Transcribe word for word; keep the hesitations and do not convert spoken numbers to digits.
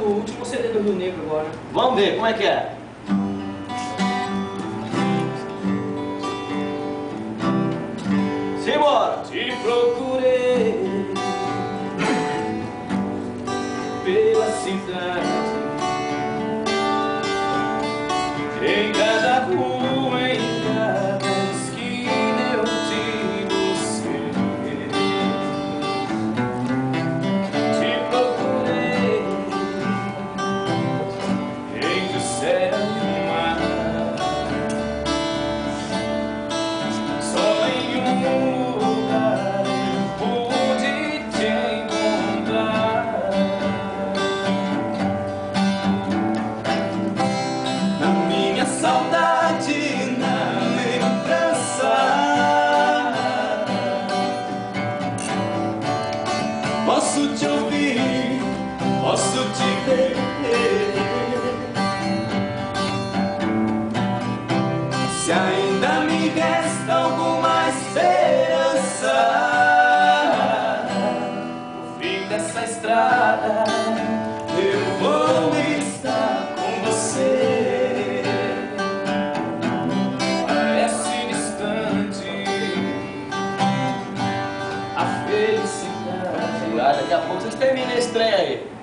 o último C D do Rio Negro agora. Vamos ver, como é que é? Simbora! Te procurei pela cidade, em cada rua, em cada esquina eu te busquei. Te procurei entre o céu e o mar, só em um lugar pude te encontrar. Na minha saudade, na lembrança, posso te ouvir, posso te ver. Se ainda me resta alguma esperança no fim dessa estrada, eu vou estar com você. Parece distante a felicidade. Ah, daqui a pouco vocês terminam a estreia aí.